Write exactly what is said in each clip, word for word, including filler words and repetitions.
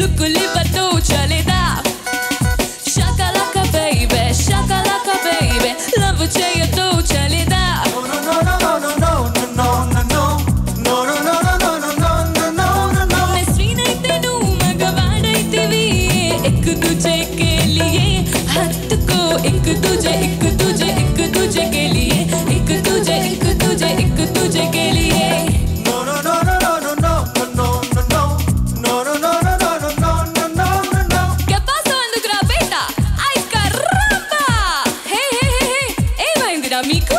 look live to chaleda. Shakalaka baby, shakalaka baby, love cheyado chaleda. No no no no no no no no no no no no no no no no no no. मैं स्वीनाइते नू मगवाड़ाइते भी एक दूजे के लिए हाथ को एक दूजे एक दूजे एक दूजे के लिए एक दूजे एक दूजे एक दूजे के लिए No no no no no no no no no no no no no no no no no no no. ¿Qué pasó Andukra beta? Ay caramba! Hey hey hey hey! ఏమైందిరా మీకు?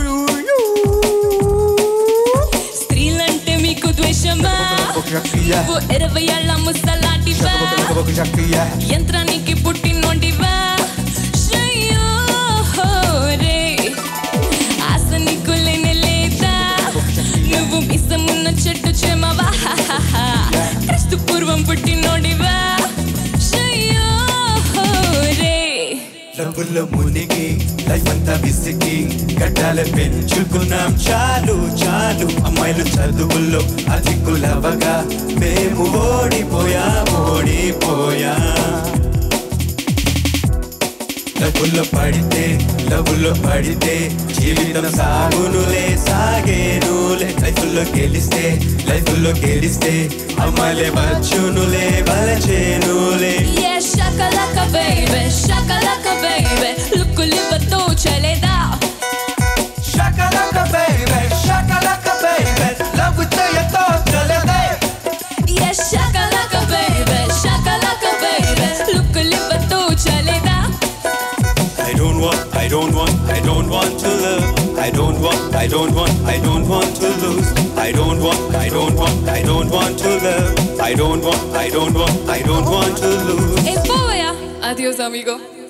స్త్రీలంటే మీకు ద్వేషమా? నువ్వు ఇరవై ఏళ్ళ ముసలాంటివా? యంత్రానికి పుట్టినోండివా? షయ్యో రే ఆశ నీకు లేనే లేదా? నువ్వు మిసమున్న చెట్టు చెమవా? క్రీస్తు పూర్వం పుట్టినోడివా? షయ్యో రే లవ్వుల్లో మునిగి లైఫ్ అంతా విసిగి గడ్డాల పెంచుకున్నాం చాలు చాలు అమ్మాయిలు చదువుల్లో అధికులవగా మేము ఓడిపోయా ఓడిపోయా లవ్వుల్లో పడితే లవ్వుల్లో పడితే జీవితం సాగునులే సాగేనులే లైఫ్లో గెలిస్తే లైఫ్లో గెలిస్తే అమ్మాయిలే వచ్చునులే వలచేనులే Yeah, shakalaka baby, shakalaka baby, look live to chaleda. Shakalaka baby, shakalaka baby, love with your thoughts, chalede. Yeah, shakalaka baby, shakalaka baby, look live to chaleda. I don't want, I don't want, I don't want to love. I don't want, I don't want, I don't want to lose. I don't want, I don't want, I don't want to love. I don't want, I don't want, I don't want to lose. Hey, boya. Adiós, amigo.